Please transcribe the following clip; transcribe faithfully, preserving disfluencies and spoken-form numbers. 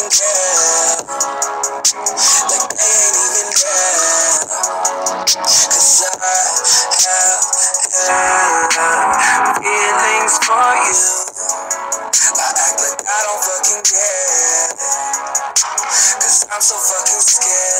fucking care. Like they ain't even there. Cause I have had feelings for you. I act like I don't fucking care. Cause I'm so fucking scared.